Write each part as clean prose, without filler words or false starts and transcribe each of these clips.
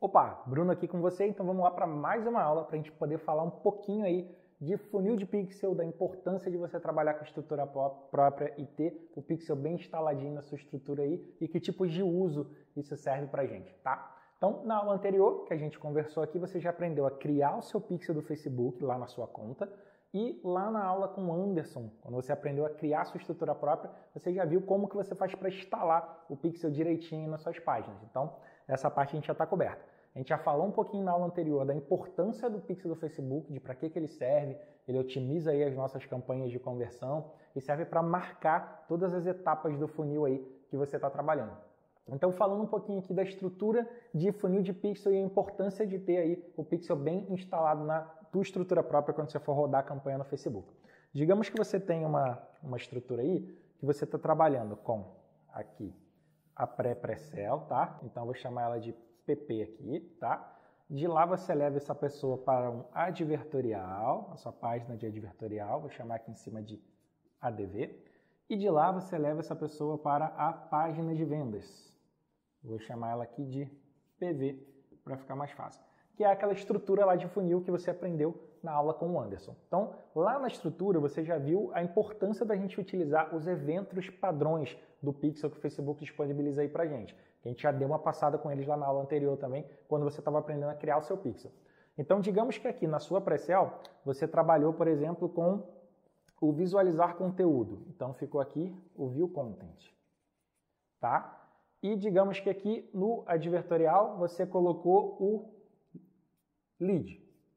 Opa, Bruno aqui com você, então vamos lá para mais uma aula para a gente poder falar um pouquinho aí de funil de pixel, da importância de você trabalhar com estrutura própria e ter o pixel bem instaladinho na sua estrutura aí e que tipos de uso isso serve para a gente, tá? Então, na aula anterior que a gente conversou aqui, você já aprendeu a criar o seu pixel do Facebook lá na sua conta e lá na aula com o Anderson, quando você aprendeu a criar a sua estrutura própria, você já viu como que você faz para instalar o pixel direitinho nas suas páginas. Então, essa parte a gente já está coberta. A gente já falou um pouquinho na aula anterior da importância do pixel do Facebook, de para que ele serve. Ele otimiza aí as nossas campanhas de conversão e serve para marcar todas as etapas do funil aí que você está trabalhando. Então, falando um pouquinho aqui da estrutura de funil de pixel e a importância de ter aí o pixel bem instalado na tua estrutura própria quando você for rodar a campanha no Facebook. Digamos que você tem uma estrutura aí que você está trabalhando com aqui a pré-pré-sell, tá? Então, eu vou chamar ela de PP aqui, tá? De lá você leva essa pessoa para um advertorial, a sua página de advertorial, vou chamar aqui em cima de ADV. E de lá você leva essa pessoa para a página de vendas. Vou chamar ela aqui de PV, para ficar mais fácil. Que é aquela estrutura lá de funil que você aprendeu na aula com o Anderson. Então, lá na estrutura você já viu a importância da gente utilizar os eventos padrões do pixel que o Facebook disponibiliza aí pra gente. A gente já deu uma passada com eles lá na aula anterior também, quando você estava aprendendo a criar o seu pixel. Então, digamos que aqui na sua pré-sell, você trabalhou, por exemplo, com o visualizar conteúdo. Então, ficou aqui o view content, tá? E digamos que aqui no advertorial, você colocou o lead,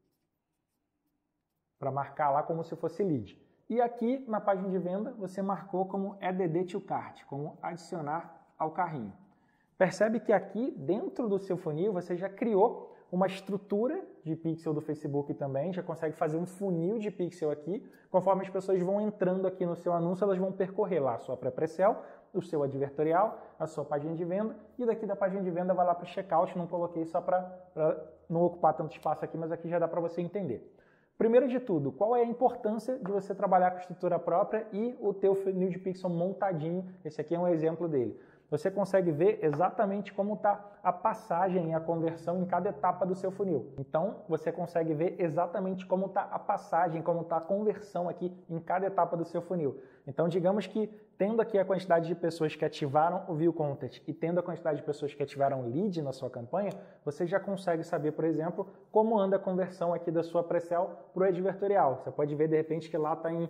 para marcar lá como se fosse lead. E aqui na página de venda, você marcou como add to cart, como adicionar ao carrinho. Percebe que aqui dentro do seu funil você já criou uma estrutura de pixel do Facebook também, já consegue fazer um funil de pixel aqui. Conforme as pessoas vão entrando aqui no seu anúncio, elas vão percorrer lá a sua pré-pré-sell, o seu advertorial, a sua página de venda, e daqui da página de venda vai lá para o checkout. Não coloquei só para não ocupar tanto espaço aqui, mas aqui já dá para você entender. Primeiro de tudo, qual é a importância de você trabalhar com estrutura própria e o teu funil de pixel montadinho? Esse aqui é um exemplo dele. Você consegue ver exatamente como está a passagem e a conversão em cada etapa do seu funil. Então, você consegue ver exatamente como está a passagem, como está a conversão aqui em cada etapa do seu funil. Então, digamos que tendo aqui a quantidade de pessoas que ativaram o View Content e tendo a quantidade de pessoas que ativaram lead na sua campanha, você já consegue saber, por exemplo, como anda a conversão aqui da sua pré-sell para o advertorial. Você pode ver, de repente, que lá está em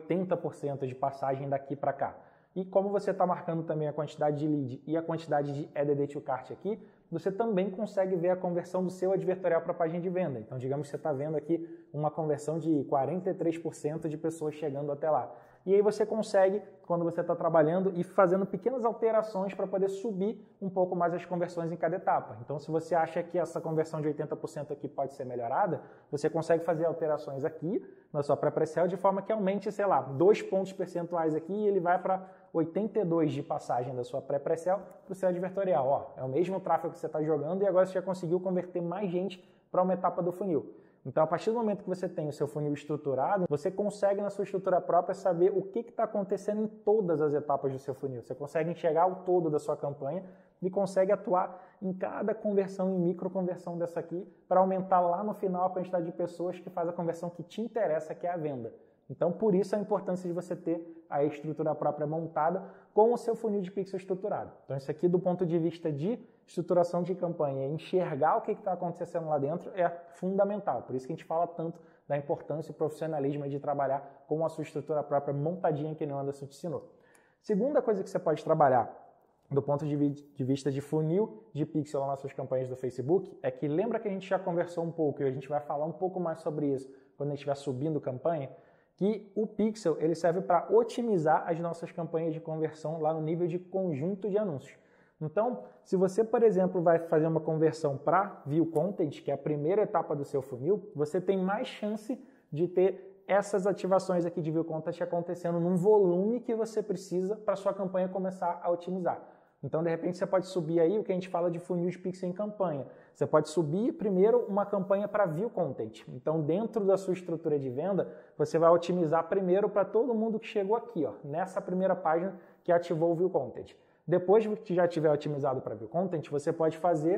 80% de passagem daqui para cá. E como você está marcando também a quantidade de lead e a quantidade de add to cart aqui, você também consegue ver a conversão do seu advertorial para a página de venda. Então, digamos que você está vendo aqui uma conversão de 43% de pessoas chegando até lá. E aí você consegue, quando você está trabalhando, ir fazendo pequenas alterações para poder subir um pouco mais as conversões em cada etapa. Então, se você acha que essa conversão de 80% aqui pode ser melhorada, você consegue fazer alterações aqui na sua pré-pré-sell de forma que aumente, sei lá, 2 pontos percentuais aqui e ele vai para 82 de passagem da sua pré-pré-sell para o seu advertorial. Ó, é o mesmo tráfego que você está jogando e agora você já conseguiu converter mais gente para uma etapa do funil. Então, a partir do momento que você tem o seu funil estruturado, você consegue na sua estrutura própria saber o que está acontecendo em todas as etapas do seu funil. Você consegue enxergar o todo da sua campanha e consegue atuar em cada conversão, em microconversão dessa aqui, para aumentar lá no final a quantidade de pessoas que faz a conversão que te interessa, que é a venda. Então, por isso a importância de você ter a estrutura própria montada com o seu funil de pixel estruturado. Então, isso aqui do ponto de vista de estruturação de campanha, enxergar o que está acontecendo lá dentro é fundamental. Por isso que a gente fala tanto da importância e profissionalismo de trabalhar com a sua estrutura própria montadinha que o Anderson te ensinou. Segunda coisa que você pode trabalhar do ponto de vista de funil de pixel nas suas campanhas do Facebook é que lembra que a gente já conversou um pouco e a gente vai falar um pouco mais sobre isso quando a gente estiver subindo campanha, que o pixel ele serve para otimizar as nossas campanhas de conversão lá no nível de conjunto de anúncios. Então, se você, por exemplo, vai fazer uma conversão para View Content, que é a primeira etapa do seu funil, você tem mais chance de ter essas ativações aqui de View Content acontecendo num volume que você precisa para a sua campanha começar a otimizar. Então, de repente, você pode subir aí o que a gente fala de funil de pixel em campanha. Você pode subir primeiro uma campanha para View Content. Então, dentro da sua estrutura de venda, você vai otimizar primeiro para todo mundo que chegou aqui, ó, nessa primeira página que ativou o View Content. Depois que já tiver otimizado para View Content, você pode fazer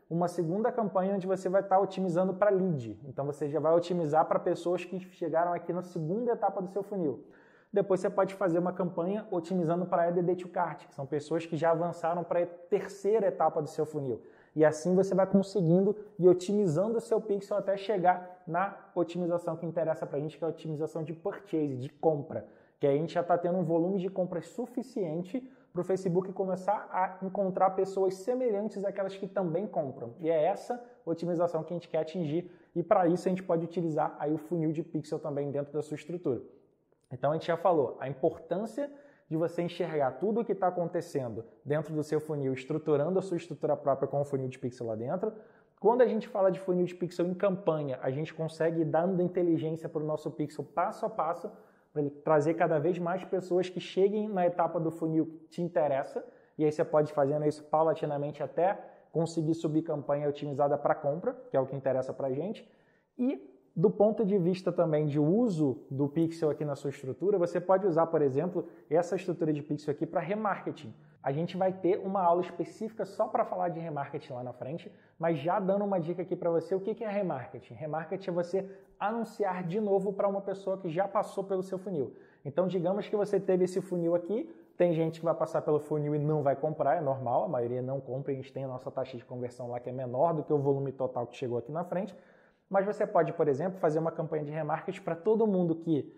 uma segunda campanha onde você vai estar otimizando para lead. Então você já vai otimizar para pessoas que chegaram aqui na segunda etapa do seu funil. Depois você pode fazer uma campanha otimizando para EDD to Cart, que são pessoas que já avançaram para a terceira etapa do seu funil. E assim você vai conseguindo e otimizando o seu pixel até chegar na otimização que interessa para a gente, que é a otimização de purchase, de compra. Que a gente já está tendo um volume de compras suficiente para o Facebook começar a encontrar pessoas semelhantes àquelas que também compram. E é essa otimização que a gente quer atingir. E para isso a gente pode utilizar aí o funil de pixel também dentro da sua estrutura. Então a gente já falou a importância de você enxergar tudo o que está acontecendo dentro do seu funil, estruturando a sua estrutura própria com o funil de pixel lá dentro. Quando a gente fala de funil de pixel em campanha, a gente consegue ir dando inteligência para o nosso pixel passo a passo, para ele trazer cada vez mais pessoas que cheguem na etapa do funil que te interessa, e aí você pode ir fazendo isso paulatinamente até conseguir subir campanha otimizada para compra, que é o que interessa para a gente. E do ponto de vista também de uso do pixel aqui na sua estrutura, você pode usar, por exemplo, essa estrutura de pixel aqui para remarketing. A gente vai ter uma aula específica só para falar de remarketing lá na frente, mas já dando uma dica aqui para você, o que é remarketing? Remarketing é você anunciar de novo para uma pessoa que já passou pelo seu funil. Então, digamos que você teve esse funil aqui, tem gente que vai passar pelo funil e não vai comprar, é normal, a maioria não compra, a gente tem a nossa taxa de conversão lá que é menor do que o volume total que chegou aqui na frente. Mas você pode, por exemplo, fazer uma campanha de remarketing para todo mundo que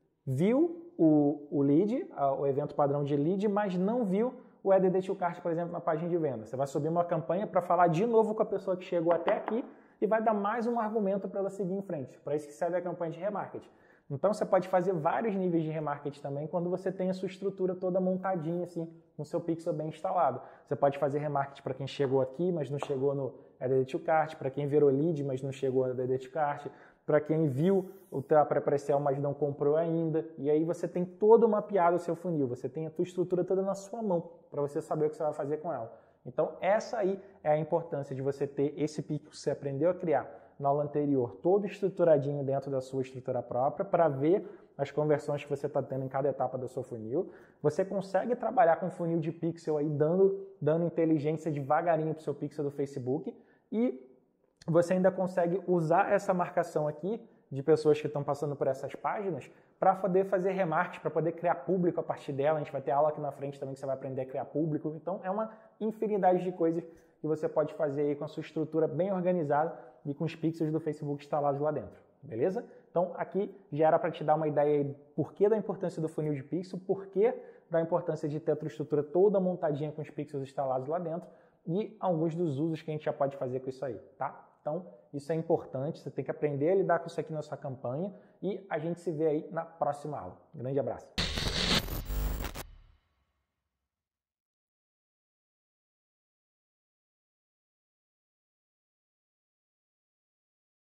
viu o lead, o evento padrão de lead, mas não viu o EDD to Cart, por exemplo, na página de venda. Você vai subir uma campanha para falar de novo com a pessoa que chegou até aqui e vai dar mais um argumento para ela seguir em frente. Para isso que serve a campanha de remarketing. Então você pode fazer vários níveis de remarketing também quando você tem a sua estrutura toda montadinha assim, no seu pixel bem instalado. Você pode fazer remarketing para quem chegou aqui, mas não chegou no EDD to Cart, para quem virou lead, mas não chegou no EDD to Cart, para quem viu o pré-sale, mas não comprou ainda. E aí você tem todo mapeado o seu funil, você tem a tua estrutura toda na sua mão, para você saber o que você vai fazer com ela. Então essa aí é a importância de você ter esse pixel que você aprendeu a criar na aula anterior, todo estruturadinho dentro da sua estrutura própria, para ver as conversões que você está tendo em cada etapa do seu funil. Você consegue trabalhar com funil de pixel aí, dando inteligência devagarinho para o seu pixel do Facebook, e você ainda consegue usar essa marcação aqui de pessoas que estão passando por essas páginas para poder fazer remarketing, para poder criar público a partir dela. A gente vai ter aula aqui na frente também que você vai aprender a criar público. Então é uma infinidade de coisas que você pode fazer aí com a sua estrutura bem organizada e com os pixels do Facebook instalados lá dentro, beleza? Então aqui já era para te dar uma ideia aí porquê da importância do funil de pixel, porquê da importância de ter a tua estrutura toda montadinha com os pixels instalados lá dentro e alguns dos usos que a gente já pode fazer com isso aí, tá? Então isso é importante, você tem que aprender a lidar com isso aqui na sua campanha e a gente se vê aí na próxima aula. Grande abraço!